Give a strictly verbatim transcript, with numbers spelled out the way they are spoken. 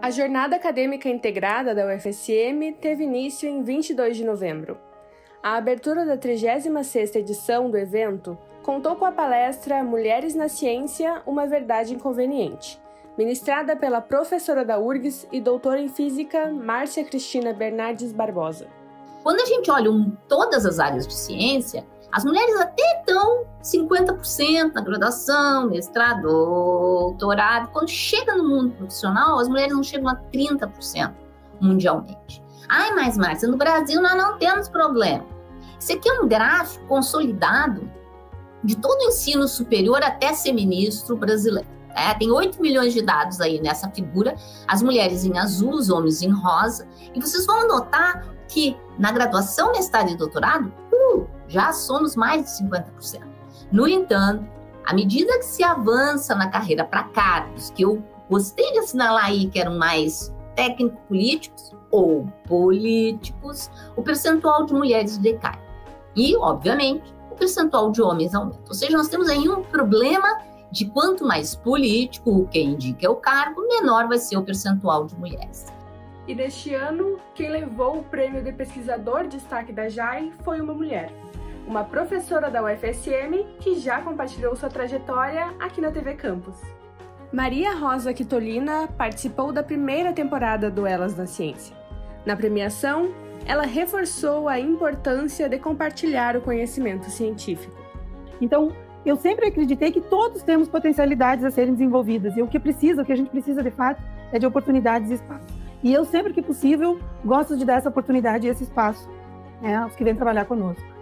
A Jornada Acadêmica Integrada da U F S M teve início em vinte e dois de novembro. A abertura da trigésima sexta edição do evento contou com a palestra Mulheres na Ciência, uma Verdade Inconveniente, ministrada pela professora da U R G S e doutora em Física Márcia Cristina Bernardes Barbosa. Quando a gente olha um, todas as áreas de ciência, as mulheres até estão cinquenta por cento na graduação, mestrado, doutorado. Quando chega no mundo profissional, as mulheres não chegam a trinta por cento mundialmente. Ai, mas Márcia, no Brasil nós não temos problema. Isso aqui é um gráfico consolidado de todo o ensino superior até ser ministro brasileiro. É, tem oito milhões de dados aí nessa figura, as mulheres em azul, os homens em rosa. E vocês vão notar que na graduação, mestrado e doutorado, uh, já somos mais de cinquenta por cento. No entanto, à medida que se avança na carreira para cargos, que eu gostei de assinalar aí que eram mais técnico-políticos ou políticos, o percentual de mulheres decai. E, obviamente, o percentual de homens aumenta. Ou seja, nós temos aí um problema de quanto mais político, quem indica o cargo, menor vai ser o percentual de mulheres. E neste ano, quem levou o prêmio de pesquisador destaque da J A I foi uma mulher, uma professora da U F S M que já compartilhou sua trajetória aqui na T V Campus. Maria Rosa Quitolina participou da primeira temporada do Elas na Ciência. Na premiação, ela reforçou a importância de compartilhar o conhecimento científico. Então, eu sempre acreditei que todos temos potencialidades a serem desenvolvidas e o que precisa, o que a gente precisa de fato é de oportunidades e espaço. E eu sempre que possível gosto de dar essa oportunidade e esse espaço, né, aos que vêm trabalhar conosco.